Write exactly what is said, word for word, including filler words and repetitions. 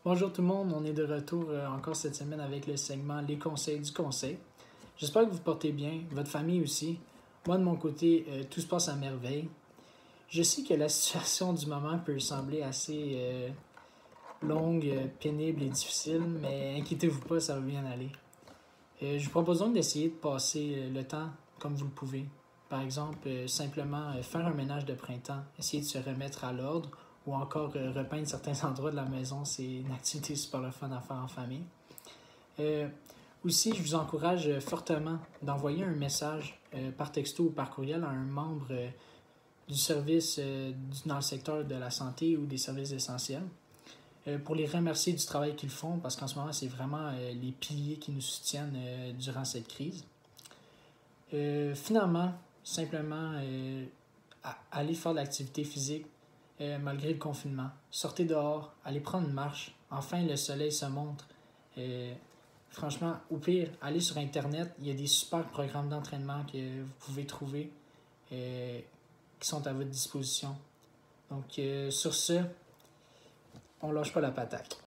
Bonjour tout le monde, on est de retour euh, encore cette semaine avec le segment Les conseils du conseil. J'espère que vous portez bien, votre famille aussi. Moi de mon côté, euh, tout se passe à merveille. Je sais que la situation du moment peut sembler assez euh, longue, euh, pénible et difficile, mais inquiétez-vous pas, ça va bien aller. Euh, je vous propose donc d'essayer de passer euh, le temps comme vous le pouvez. Par exemple, euh, simplement euh, faire un ménage de printemps, essayer de se remettre à l'ordre ou encore euh, repeindre certains endroits de la maison. C'est une activité super le fun à faire en famille. Euh, aussi, je vous encourage euh, fortement d'envoyer un message euh, par texto ou par courriel à un membre euh, du service euh, du- dans le secteur de la santé ou des services essentiels euh, pour les remercier du travail qu'ils font parce qu'en ce moment, c'est vraiment euh, les piliers qui nous soutiennent euh, durant cette crise. Euh, finalement, simplement euh, à- aller faire de l'activité physique euh, malgré le confinement. Sortez dehors, allez prendre une marche. Enfin, le soleil se montre. Euh, franchement, au pire, allez sur Internet. Il y a des super programmes d'entraînement que vous pouvez trouver euh, qui sont à votre disposition. Donc, euh, sur ce, on lâche pas la patate.